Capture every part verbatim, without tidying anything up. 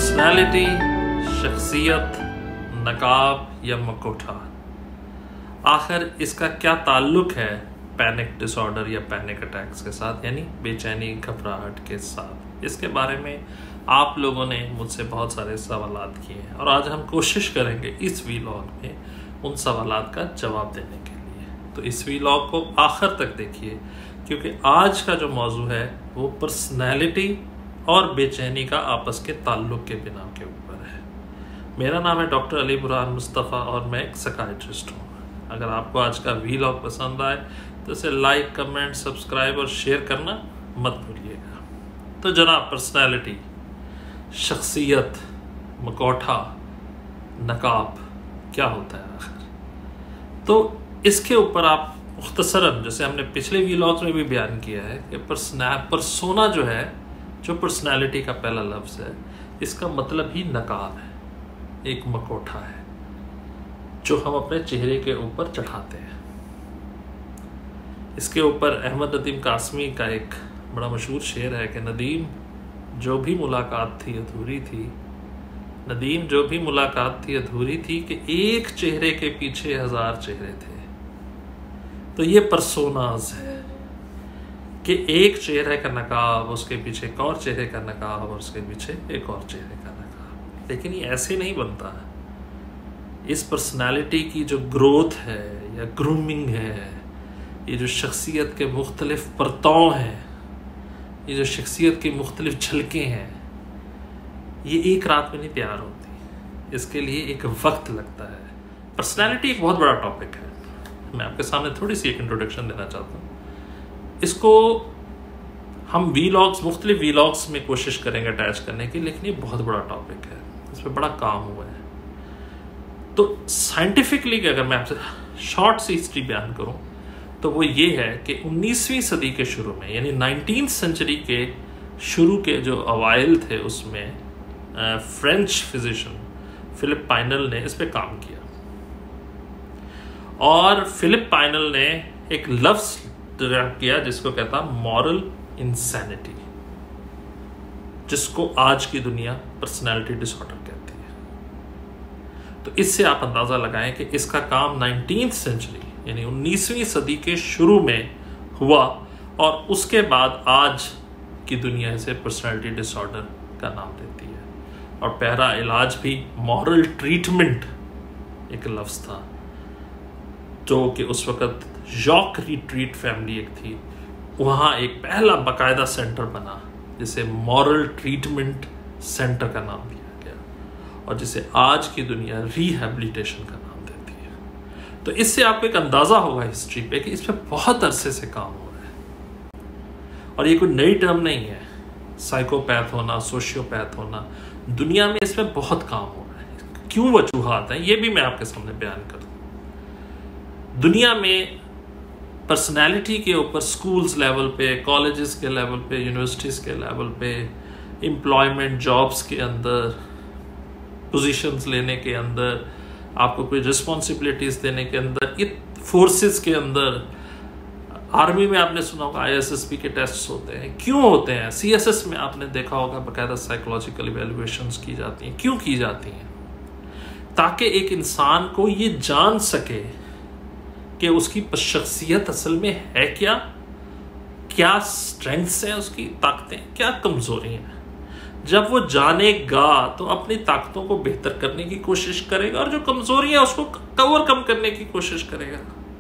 Personality, शख्सियत, नकाब या मकोठा, आखिर इसका क्या ताल्लुक है पैनिक डिसऑर्डर या पैनिक अटैक्स के साथ, यानी बेचैनी घबराहट के साथ। इसके बारे में आप लोगों ने मुझसे बहुत सारे सवालात किए हैं और आज हम कोशिश करेंगे इस वीलॉग में उन सवालात का जवाब देने के लिए। तो इस वीलॉग को आखिर तक देखिए, क्योंकि आज का जो मौजू है वो पर्सनैलिटी और बेचैनी का आपस के ताल्लुक के बिना के ऊपर है। मेरा नाम है डॉक्टर अली बुरहान मुस्तफ़ा और मैं एक साइकियाट्रिस्ट हूँ। अगर आपको आज का वीलॉग पसंद आए तो इसे लाइक, कमेंट, सब्सक्राइब और शेयर करना मत भूलिएगा। तो जनाब, पर्सनैलिटी, शख्सियत, मकोठा, नकाब क्या होता है आखिर? तो इसके ऊपर आप मुख्तसरन, जैसे हमने पिछले वीलॉग्स में भी बयान किया है कि पर्सना परसोना जो है, जो पर्सनैलिटी का पहला लफ्ज़ है, इसका मतलब ही नकाब है, एक मकोठा है जो हम अपने चेहरे के ऊपर चढ़ाते हैं। इसके ऊपर अहमद नदीम कासमी का एक बड़ा मशहूर शेर है कि नदीम जो भी मुलाकात थी अधूरी थी, नदीम जो भी मुलाकात थी अधूरी थी कि एक चेहरे के पीछे हजार चेहरे थे। तो ये पर्सोनाज है कि एक चेहरे का नकाब, उसके पीछे एक और चेहरे का नकाब और उसके पीछे एक और चेहरे का नकाब। लेकिन ये ऐसे नहीं बनता है। इस पर्सनालिटी की जो ग्रोथ है या ग्रूमिंग है, ये जो शख्सियत के मुख्तलिफ परतों हैं, ये जो शख्सियत की मुख्तलिफ झलकें हैं, ये एक रात में नहीं तैयार होती। इसके लिए एक वक्त लगता है। पर्सनालिटी एक बहुत बड़ा टॉपिक है। मैं आपके सामने थोड़ी सी एक इंट्रोडक्शन देना चाहता हूँ। इसको हम वीलॉग्स, मुख्तलिफ वीलॉग्स में कोशिश करेंगे अटैच करने की, लेकिन ये बहुत बड़ा टॉपिक है, इस पर बड़ा काम हुआ है। तो साइंटिफिकली अगर मैं आपसे शॉर्ट सी हिस्ट्री बयान करूं तो वो ये है कि उन्नीसवीं सदी के शुरू में, यानी नाइनटीन सेंचुरी के शुरू के जो अवाइल थे, उसमें फ्रेंच फिजिशियन फिलिप पाइनल ने इस पे काम किया और फिलिप पाइनल ने एक लफ्ज़ डेवलप किया जिसको कहता मॉरल इंसैनिटी, जिसको आज की दुनिया पर्सनैलिटी डिसऑर्डर कहती है। तो इससे आप अंदाज़ा लगाएं कि इसका काम नाइनटीन्थ सेंचुरी यानी उन्नीसवीं सदी के शुरू में हुआ और उसके बाद आज की दुनिया इसे पर्सनैलिटी डिसऑर्डर का नाम देती है। और पहला इलाज भी मॉरल ट्रीटमेंट एक लफ्ज़ था, जो कि उस वक़्त जॉक रिट्रीट फैमिली एक थी, वहाँ एक पहला बाकायदा सेंटर बना जिसे मॉरल ट्रीटमेंट सेंटर का नाम दिया गया और जिसे आज की दुनिया रिहैबिलिटेशन का नाम देती है। तो इससे आपको एक अंदाज़ा होगा हिस्ट्री पे कि इस पर बहुत अरसे से काम हो रहा है और ये कोई नई टर्म नहीं है। साइकोपैथ होना, सोशियोपैथ होना, दुनिया में इसमें बहुत काम हो रहा है। क्यों वजूहात हैं ये भी मैं आपके सामने बयान कर दूँ। दुनिया में पर्सनैलिटी के ऊपर स्कूल्स लेवल पे, कॉलेजेस के लेवल पे, यूनिवर्सिटीज़ के लेवल पे, एम्प्लॉयमेंट जॉब्स के अंदर, पोजीशंस लेने के अंदर, आपको कोई रिस्पॉन्सिबिलिटीज़ देने के अंदर, ये फोर्सेस के अंदर, आर्मी में आपने सुना होगा आई एस एस पी के टेस्ट्स होते हैं। क्यों होते हैं? सी एस एस में आपने देखा होगा बाकायदा साइकोलॉजिकल इवैल्यूएशंस की जाती हैं। क्यों की जाती हैं? ताकि एक इंसान को ये जान सके कि उसकी शख्सियत असल में है क्या, क्या स्ट्रेंथ्स हैं उसकी, ताकतें, क्या कमजोरी हैं। जब वो जानेगा तो अपनी ताकतों को बेहतर करने की कोशिश करेगा और जो कमजोरी है उसको कवर कम करने की कोशिश करेगा।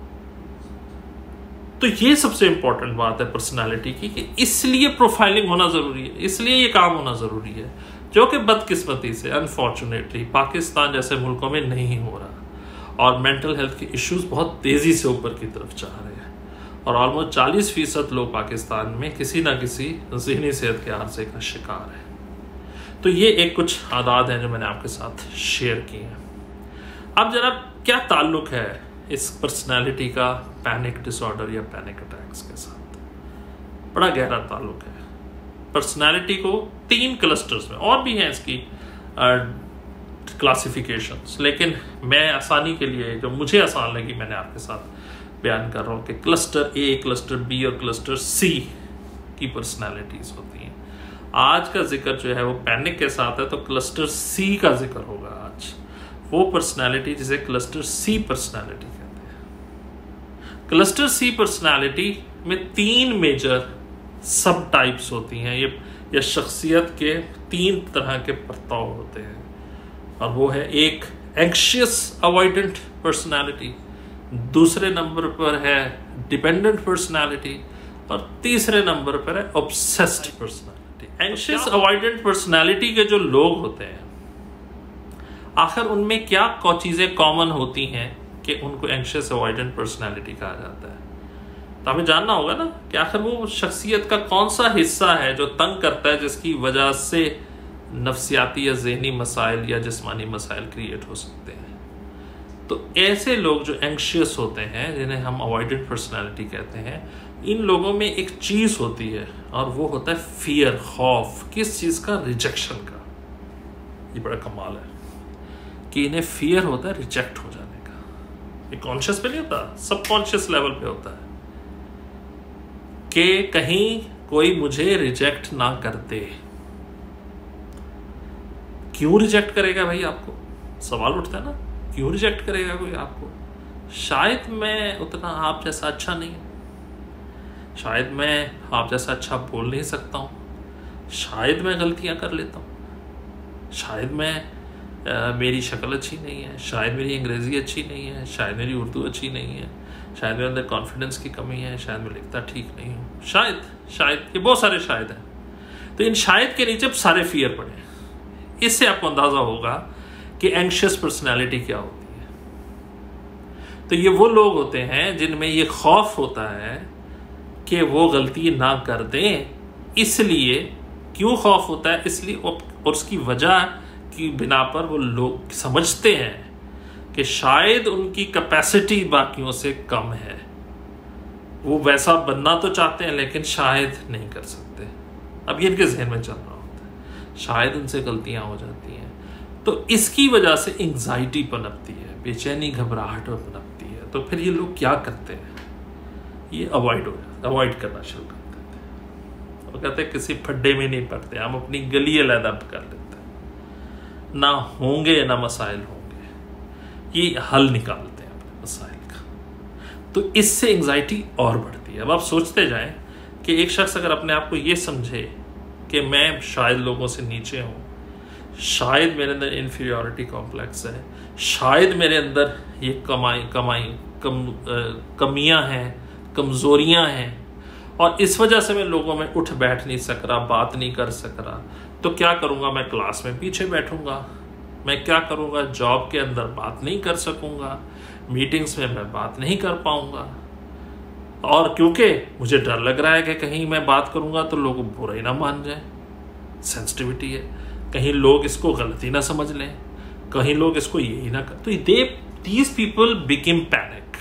तो ये सबसे इंपॉर्टेंट बात है पर्सनालिटी की, कि इसलिए प्रोफाइलिंग होना जरूरी है, इसलिए ये काम होना जरूरी है, जो कि बदकिस्मती से अनफॉर्चुनेटली पाकिस्तान जैसे मुल्कों में नहीं हो रहा और मेंटल हेल्थ के इश्यूज बहुत तेजी से ऊपर की तरफ जा रहे हैं और ऑलमोस्ट चालीस फीसद लोग पाकिस्तान में किसी ना किसी ज़हनी सेहत के हादसे का शिकार है। तो ये एक कुछ आदात हैं जो मैंने आपके साथ शेयर किए हैं। अब जनाब, क्या ताल्लुक है इस पर्सनैलिटी का पैनिक डिसऑर्डर या पैनिक अटैक्स के साथ? बड़ा गहरा ताल्लुक है। पर्सनैलिटी को तीन क्लस्टर्स में, और भी हैं इसकी क्लासिफिकेशंस, लेकिन मैं आसानी के लिए, जो मुझे आसान लगी, मैंने आपके साथ बयान कर रहा हूँ कि क्लस्टर ए, क्लस्टर बी और क्लस्टर सी की पर्सनैलिटीज़ होती हैं। आज का जिक्र जो है वो पैनिक के साथ है, तो क्लस्टर सी का जिक्र होगा आज। वो पर्सनालिटी जिसे क्लस्टर सी पर्सनालिटी कहते हैं। क्लस्टर सी पर्सनालिटी में तीन मेजर सब टाइप्स होती हैं। ये ये शख्सियत के तीन तरह के परताव होते हैं, और वो है एक एंग्शियस अवॉइडेंट पर्सनालिटी, दूसरे नंबर पर है डिपेंडेंट पर्सनालिटी, और तीसरे नंबर पर है obsessed personality. Anxious avoidant personality के जो लोग होते हैं, आखिर उनमें क्या कौ चीजें कॉमन होती हैं कि उनको एंग्शियस अवॉइडेंट पर्सनालिटी कहा जाता है? तो हमें जानना होगा ना कि आखिर वो शख्सियत का कौन सा हिस्सा है जो तंग करता है, जिसकी वजह से नफ्सियाती या ज़हनी मसाइल या जिस्मानी मसाइल क्रिएट हो सकते हैं। तो ऐसे लोग जो एंग्शियस होते हैं, जिन्हें हम अवॉइडेंट पर्सनालिटी कहते हैं, इन लोगों में एक चीज़ होती है, और वो होता है फियर, खौफ। किस चीज़ का? रिजेक्शन का। ये बड़ा कमाल है कि इन्हें फियर होता है रिजेक्ट हो जाने का। ये कॉन्शियस पे नहीं होता, सबकॉन्शियस लेवल पे होता है कि कहीं कोई मुझे रिजेक्ट ना कर दे। क्यों रिजेक्ट करेगा भाई आपको? सवाल उठता है ना, क्यों रिजेक्ट करेगा कोई आपको? शायद मैं उतना आप जैसा अच्छा नहीं हूं, शायद मैं आप जैसा अच्छा बोल नहीं सकता हूं, शायद मैं गलतियां कर लेता हूं, शायद मैं आ, मेरी शक्ल अच्छी नहीं है, शायद मेरी अंग्रेजी अच्छी नहीं है, शायद मेरी उर्दू अच्छी नहीं है, शायद मेरे अंदर कॉन्फिडेंस की कमी है, शायद मैं लिखता ठीक नहीं हूँ, शायद शायद ये बहुत सारे शायद हैं। तो इन शायद के नीचे सारे फियर पड़े हैं। इससे आपको अंदाजा होगा कि एंग्शियस पर्सनैलिटी क्या होती है। तो ये वो लोग होते हैं जिनमें ये खौफ होता है कि वो गलती ना कर दें। इसलिए क्यों खौफ होता है? इसलिए, और उसकी वजह की बिना पर वो लोग समझते हैं कि शायद उनकी कैपेसिटी बाकियों से कम है। वो वैसा बनना तो चाहते हैं लेकिन शायद नहीं कर सकते। अब ये इनके जहन में चल रहा होता है, शायद उनसे गलतियां हो जाती हैं। तो इसकी वजह से एंग्जाइटी पनपती है, बेचैनी घबराहट पनपती है। तो फिर ये लोग क्या करते हैं? ये अवॉइड हो जाते अवॉइड करना शुरू कर देते हैं। वो कहते हैं किसी फड्डे में नहीं पड़ते, हम अपनी गली अलहदा कर लेते हैं, ना होंगे ना मसाइल होंगे, ये हल निकालते हैं अपने मसाइल का। तो इससे एंग्जाइटी और बढ़ती है। अब आप सोचते जाएं कि एक शख्स अगर अपने आप को ये समझे कि मैं शायद लोगों से नीचे हूँ, शायद मेरे अंदर इन्फीरियॉरिटी कॉम्प्लेक्स है, शायद मेरे अंदर ये कमाई कमाई कम कमियां हैं, कमज़ोरियां हैं, और इस वजह से मैं लोगों में उठ बैठ नहीं सक रहा, बात नहीं कर सक रहा। तो क्या करूँगा? मैं क्लास में पीछे बैठूंगा। मैं क्या करूँगा? जॉब के अंदर बात नहीं कर सकूँगा, मीटिंग्स में मैं बात नहीं कर पाऊँगा। और क्योंकि मुझे डर लग रहा है कि कहीं मैं बात करूँगा तो लोग बुरा ही ना मान जाए, सेंसिटिविटी है, कहीं लोग इसको गलती ना समझ लें, कहीं लोग इसको यही ना कर। तो they these people become panic,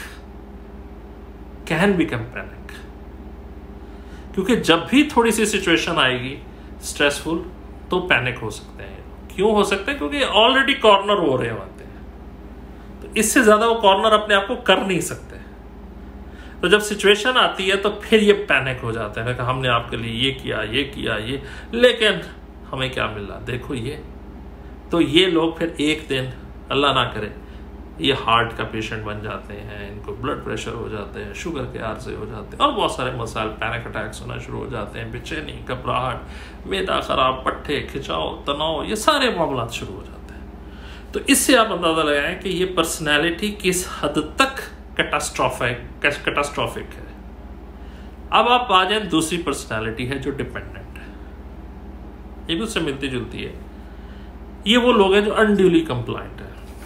can become panic. क्योंकि जब भी थोड़ी सी सिचुएशन आएगी स्ट्रेसफुल तो पैनिक हो सकते हैं। क्यों हो सकते हैं? क्योंकि ऑलरेडी कॉर्नर हो रहे होते हैं, तो इससे ज्यादा वो कॉर्नर अपने आप को कर नहीं सकते। तो जब सिचुएशन आती है तो फिर ये पैनिक हो जाते हैं कि हमने आपके लिए ये किया, ये किया, ये, लेकिन हमें क्या मिला? देखो ये। तो ये लोग फिर एक दिन, अल्लाह ना करे, ये हार्ट का पेशेंट बन जाते हैं, इनको ब्लड प्रेशर हो जाते हैं, शुगर के आर्जे हो जाते हैं, और बहुत सारे मसाइल, पैनिक अटैक्स होना शुरू हो जाते हैं, बेचैनी, घबराहट, मैदा खराब, पट्टे, खिंचाव, तनाव, ये सारे मामला शुरू हो जाते हैं। तो इससे आप अंदाजा लगाएं कि ये पर्सनैलिटी किस हद तक कैटास्ट्रॉफिक कैटास्ट्रॉफिक है। अब आप आ जाए, दूसरी पर्सनैलिटी है जो डिपेंडेंट है, ये भी उससे मिलती जुलती है। ये वो लोग हैं जो अनड्यूली कंप्लाइंट है,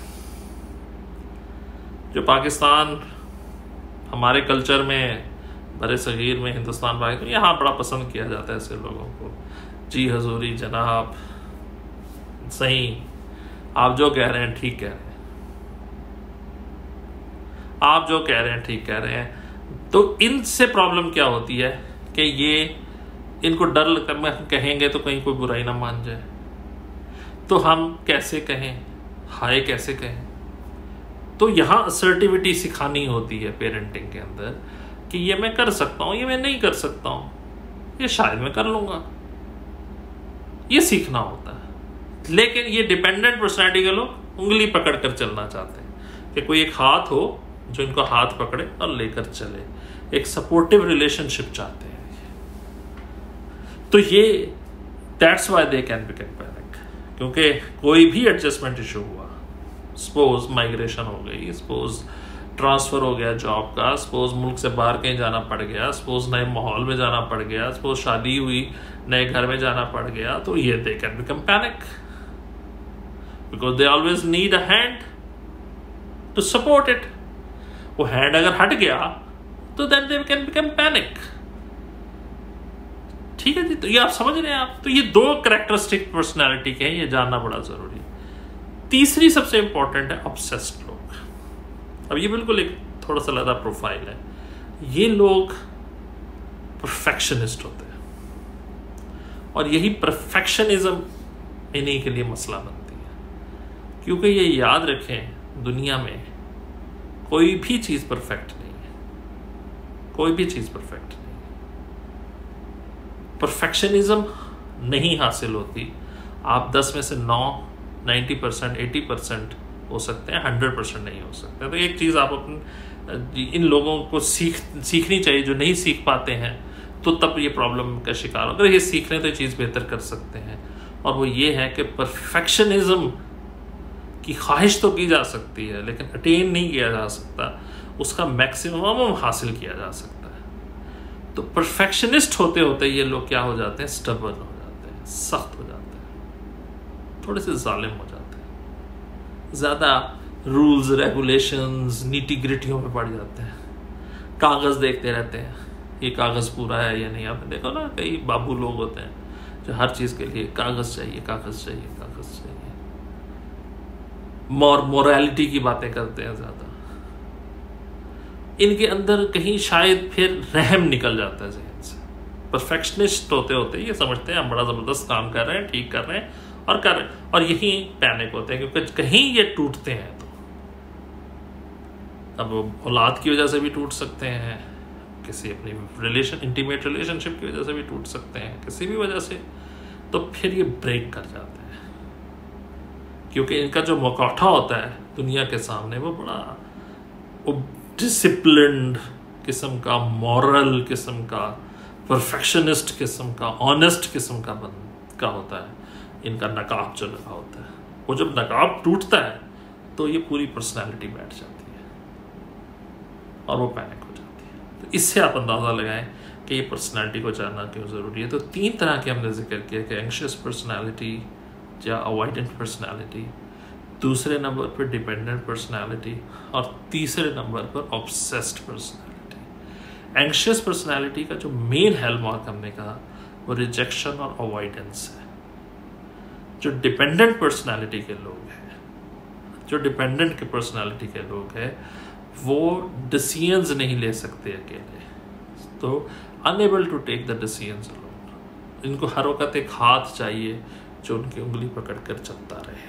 जो पाकिस्तान, हमारे कल्चर में, बड़े सगीर में, हिंदुस्तान पाकिस्तान, यहाँ बड़ा पसंद किया जाता है ऐसे लोगों को। जी हजूरी, जनाब, सही, आप जो कह रहे हैं ठीक कह रहे हैं, आप जो कह रहे हैं ठीक कह रहे हैं। तो इनसे प्रॉब्लम क्या होती है कि ये, इनको डर लगता है हम कहेंगे तो कहीं कोई बुराई ना मान जाए, तो हम कैसे कहें, हाय कैसे कहें। तो यहाँ असर्टिविटी सिखानी होती है पेरेंटिंग के अंदर कि ये मैं कर सकता हूँ, ये मैं नहीं कर सकता हूँ, ये शायद मैं कर लूँगा, ये सीखना होता है। लेकिन ये डिपेंडेंट पर्सनैलिटी के लोग उंगली पकड़ कर चलना चाहते हैं कि कोई एक हाथ हो जो इनको हाथ पकड़े और लेकर चले, एक सपोर्टिव रिलेशनशिप चाहते हैं। तो ये that's why they can become panic, क्योंकि कोई भी एडजस्टमेंट इशू हुआ, सपोज माइग्रेशन हो गई, सपोज ट्रांसफर हो गया जॉब का, सपोज मुल्क से बाहर कहीं जाना पड़ गया, सपोज नए माहौल में जाना पड़ गया, सपोज शादी हुई नए घर में जाना पड़ गया, तो ये they can become panic because they always need a hand to support it. वो हैंड अगर हट गया तो then they can become panic. ठीक है जी, तो ये आप समझ रहे हैं आप। तो ये दो कैरेक्टरिस्टिक पर्सनैलिटी के हैं, ये जानना बड़ा जरूरी है। तीसरी सबसे इंपॉर्टेंट है ऑब्सेस्ड लोग। अब ये बिल्कुल एक थोड़ा सा अलग प्रोफाइल है। ये लोग परफेक्शनिस्ट होते हैं और यही परफेक्शनिज्म इन्हीं के लिए मसला बनती है, क्योंकि ये याद रखें दुनिया में कोई भी चीज परफेक्ट नहीं है, कोई भी चीज परफेक्ट नहीं। परफेक्शनिज्म नहीं हासिल होती। आप दस में से नौ, नाइन्टी परसेंट, एटी परसेंट हो सकते हैं, हंड्रेड परसेंट नहीं हो सकते। तो एक चीज आप अपने इन लोगों को सीख सीखनी चाहिए जो नहीं सीख पाते हैं, तो तब ये प्रॉब्लम का शिकार हो। अगर ये सीख लें तो ये चीज बेहतर कर सकते हैं, और वो ये है कि परफेक्शनिज्म की ख्वाहिश तो की जा सकती है लेकिन अटेन नहीं किया जा सकता, उसका मैक्सिमम हासिल किया जा सकता है। तो परफेक्शनिस्ट होते होते ये लोग क्या हो जाते हैं, स्टबर्न हो जाते हैं, सख्त हो जाते हैं, थोड़े से जालिम हो जाते हैं, ज्यादा रूल्स रेगुलेशंस नीटी ग्रिटियों में पड़ जाते हैं, कागज देखते रहते हैं ये कागज पूरा है या नहीं। आपने देखो ना कई बाबू लोग होते हैं जो हर चीज के लिए कागज चाहिए, कागज चाहिए, कागज चाहिए, मोर मोरालिटी की बातें करते हैं ज्यादा। इनके अंदर कहीं शायद फिर रहम निकल जाता है जहन से। परफेक्शनिस्ट होते होते ये समझते हैं हम बड़ा जबरदस्त काम कर रहे हैं, ठीक कर रहे हैं और कर रहे हैं, और यही पैनिक होते हैं क्योंकि कहीं ये टूटते हैं तो अब औलाद की वजह से भी टूट सकते हैं, किसी अपनी रिलेशन इंटीमेट रिलेशनशिप की वजह से भी टूट सकते हैं, किसी भी वजह से, तो फिर ये ब्रेक कर जाते हैं क्योंकि इनका जो मुकाठा होता है दुनिया के सामने वो बड़ा वो डिसिप्लिन्ड किस्म का, मॉरल किस्म का, परफेक्शनिस्ट किस्म का, ऑनेस्ट किस्म का बन का होता है। इनका नकाब जो लगा होता है, वो जब नकाब टूटता है तो ये पूरी पर्सनैलिटी बैठ जाती है और वो पैनिक हो जाती है। तो इससे आप अंदाज़ा लगाएं कि ये पर्सनैलिटी को जानना क्यों ज़रूरी है। तो तीन तरह के हमने जिक्र किया कि एंग्शियस पर्सनैलिटी या अवॉइडेंट पर्सनैलिटी, दूसरे नंबर पर डिपेंडेंट पर्सनैलिटी और तीसरे नंबर पर ऑब्सेस्ड पर्सनैलिटी। एंग्शियस पर्सनैलिटी का जो मेन हॉलमार्क हमने कहा वो रिजेक्शन और अवॉइडेंस है। जो डिपेंडेंट पर्सनैलिटी के लोग हैं, जो डिपेंडेंट के पर्सनैलिटी के लोग हैं वो डिसीजंस नहीं ले सकते अकेले, तो unable to take the decisions alone. इनको हर वक्त एक हाथ चाहिए जो उनकी उंगली पकड़ कर चलता रहे।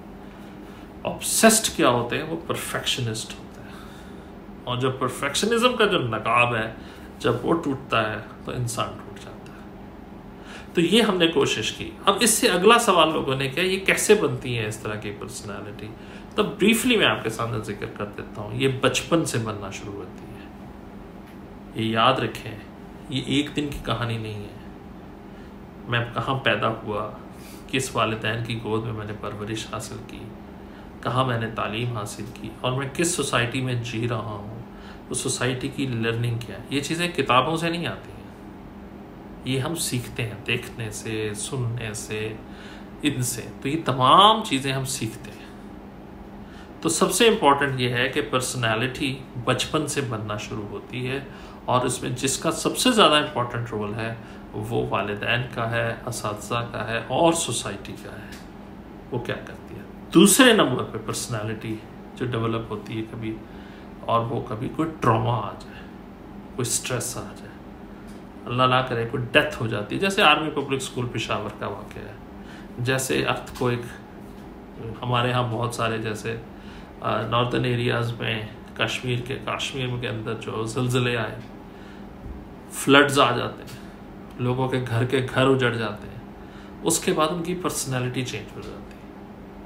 ऑब्सेस्ड क्या होते हैं, वो परफेक्शनिस्ट होते हैं, और जब परफेक्शनिज्म का जो नकाब है जब वो टूटता है तो इंसान टूट जाता है। तो ये हमने कोशिश की। अब इससे अगला सवाल लोगों ने किया ये कैसे बनती है इस तरह की पर्सनालिटी। तो ब्रीफली मैं आपके सामने जिक्र कर देता हूँ। ये बचपन से बनना शुरू होती है। ये याद रखें, ये एक दिन की कहानी नहीं है। मैं कहाँ पैदा हुआ, किस वालिदैन की गोद में मैंने परवरिश हासिल की, कहाँ मैंने तालीम हासिल की और मैं किस सोसाइटी में जी रहा हूँ, उस सोसाइटी की लर्निंग क्या है, ये चीज़ें किताबों से नहीं आती हैं। ये हम सीखते हैं देखने से, सुनने से, इनसे। तो ये तमाम चीज़ें हम सीखते हैं। तो सबसे इम्पॉर्टेंट ये है कि पर्सनैलिटी बचपन से बनना शुरू होती है और इसमें जिसका सबसे ज़्यादा इम्पॉर्टेंट रोल है वो वालिदैन का है, असातिज़ा का है और सोसाइटी का है। वो क्या करती है। दूसरे नंबर पे पर्सनालिटी जो डेवलप होती है कभी, और वो कभी कोई ट्रॉमा आ जाए, कोई स्ट्रेस आ जाए, अल्लाह ना करे कोई डेथ हो जाती है, जैसे आर्मी पब्लिक स्कूल पेशावर का वाक़या है, जैसे अर्थ को एक हमारे यहाँ बहुत सारे जैसे नॉर्दर्न एरियाज़ में कश्मीर के कश्मीर के अंदर जो ज़िलज़िले आए, फ्लड्स आ जाते हैं, लोगों के घर के घर उजड़ जाते हैं, उसके बाद उनकी पर्सनैलिटी चेंज हो जाती है।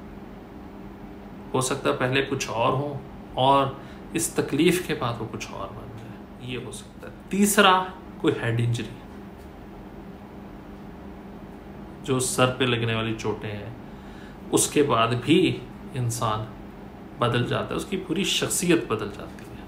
हो सकता है पहले कुछ और हो और इस तकलीफ के बाद वो कुछ और बन जाए, ये हो सकता है। तीसरा, कोई हेड इंजरी, जो सर पे लगने वाली चोटें हैं, उसके बाद भी इंसान बदल जाता है, उसकी पूरी शख्सियत बदल जाती है।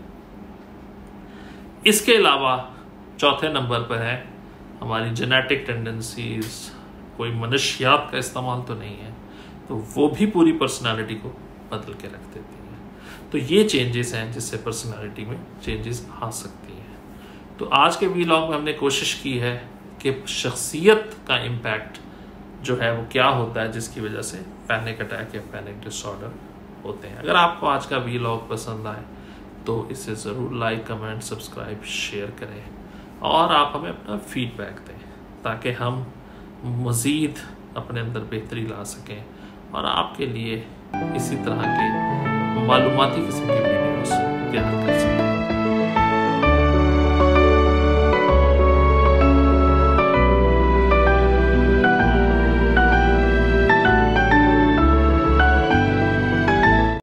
इसके अलावा चौथे नंबर पर है हमारी जेनेटिक टेंडेंसीज, कोई मनशियात का इस्तेमाल तो नहीं है, तो वो भी पूरी पर्सनालिटी को बदल के रख देती है। तो ये चेंजेस हैं जिससे पर्सनालिटी में चेंजेस आ सकती हैं। तो आज के वीलॉग में हमने कोशिश की है कि शख्सियत का इम्पैक्ट जो है वो क्या होता है जिसकी वजह से पैनिक अटैक या पैनिक डिसऑर्डर होते हैं। अगर आपको आज का वीलॉग पसंद आए तो इसे ज़रूर लाइक, कमेंट, सब्सक्राइब, शेयर करें और आप हमें अपना फीडबैक दें ताकि हम मज़ीद अपने अंदर बेहतरी ला सकें और आपके लिए इसी तरह के मालूमाती किस्म की वीडियोस तैयार कर सकें।